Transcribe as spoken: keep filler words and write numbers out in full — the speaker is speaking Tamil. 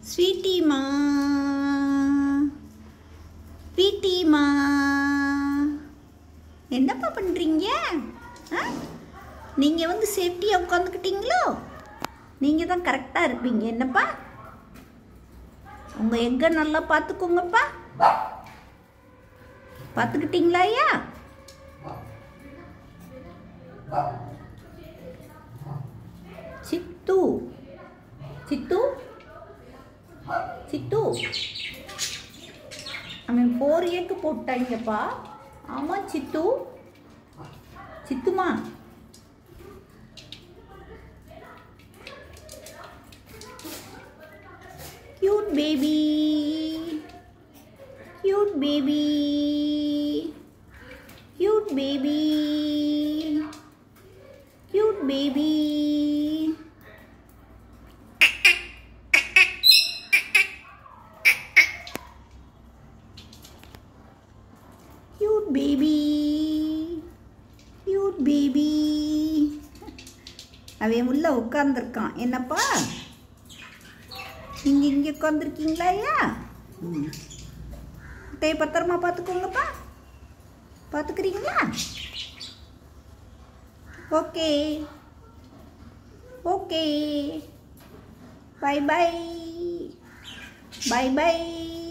ஸ்வீட்டிமா ஸ்வீட்டிமா என்னப்பா பண்ணுறீங்க? நீங்கள் வந்து சேஃப்டியாக உட்காந்துக்கிட்டீங்களோ? நீங்கள் தான் கரெக்டாக இருப்பீங்க என்னப்பா. உங்கள் எங்கே நல்லா பார்த்துக்கோங்கப்பா. பார்த்துக்கிட்டீங்களா ஐயா? சித்து சித்து சித்து அவன் ஃபோர் ஏக்கு போட்டாங்கப்பா. ஆமாம் சித்து சித்துமா cute baby cute baby cute baby cute baby cute baby cute baby அவன் உள்ள உட்கார்ந்துருக்கான் என்னப்பா. நீங்கள் இங்கே உட்காந்துருக்கீங்களா ஐயா? ம் டே பத்திரமா பார்த்துக்கோங்கப்பா. பார்த்துக்கிறீங்களா? Okay okay bye bye bye by.